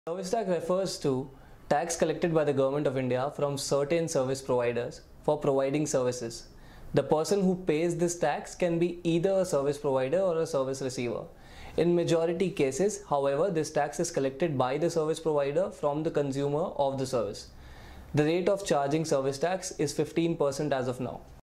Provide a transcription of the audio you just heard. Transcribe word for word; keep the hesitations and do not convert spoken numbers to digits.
Service tax refers to tax collected by the Government of India from certain service providers for providing services. The person who pays this tax can be either a service provider or a service receiver. In majority cases, however, this tax is collected by the service provider from the consumer of the service. The rate of charging service tax is fifteen percent as of now.